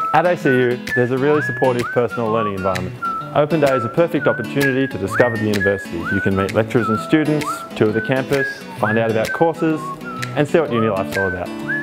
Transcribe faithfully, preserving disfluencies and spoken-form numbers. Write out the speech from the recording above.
At A C U, there's a really supportive personal learning environment. Open Day is a perfect opportunity to discover the university. You can meet lecturers and students, tour the campus, find out about courses, and see what uni life's all about.